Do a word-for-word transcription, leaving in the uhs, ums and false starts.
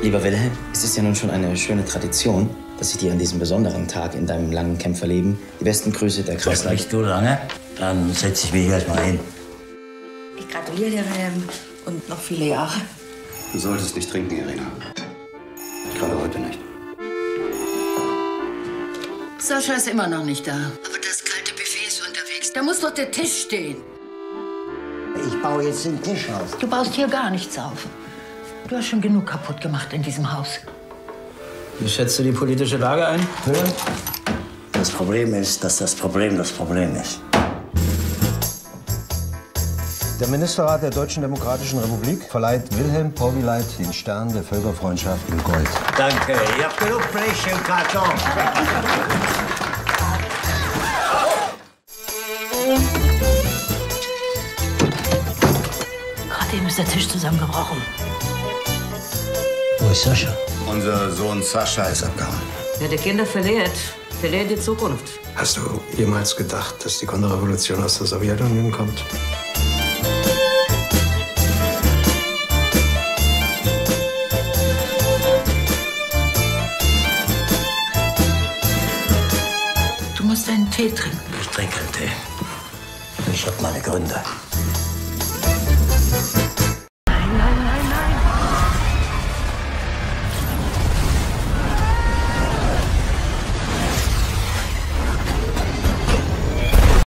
Lieber Wilhelm, es ist ja nun schon eine schöne Tradition, dass ich dir an diesem besonderen Tag in deinem langen Kämpferleben die besten Grüße der Kreisleiter... Sprichst du lange? Dann setze ich mich erst mal hin. Ich gratuliere dir, Wilhelm, und noch viele Jahre. Du solltest nicht trinken, Irina. Gerade heute nicht. Sascha ist immer noch nicht da. Aber das kalte Buffet ist unterwegs. Da muss doch der Tisch stehen. Ich baue jetzt den Tisch auf. Du baust hier gar nichts auf. Du hast schon genug kaputt gemacht in diesem Haus. Wie schätzt du die politische Lage ein? Das Problem ist, dass das Problem das Problem ist. Der Ministerrat der Deutschen Demokratischen Republik verleiht Wilhelm Povileit den Stern der Völkerfreundschaft in Gold. Danke. Ich hab genug Fleisch im Karton. Gerade eben ist der Tisch zusammengebrochen. Wo ist Sascha? Unser Sohn Sascha ist abgehauen. Wer die Kinder verliert, verliert die Zukunft. Hast du jemals gedacht, dass die Konterrevolution aus der Sowjetunion kommt? Du musst einen Tee trinken. Ich trinke einen Tee. Ich hab meine Gründe.